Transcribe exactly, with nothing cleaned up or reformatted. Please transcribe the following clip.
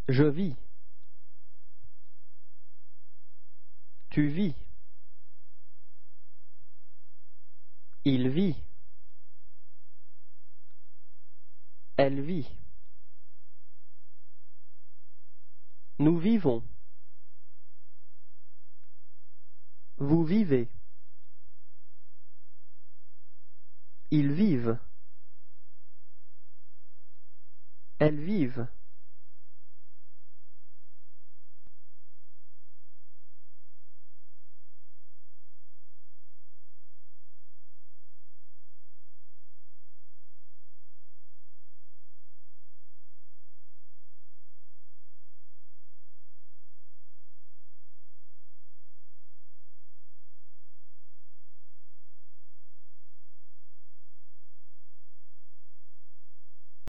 Je vis. Tu vis. Il vit. Elle vit. Nous vivons. Vous vivez. Ils vivent. Elles vivent.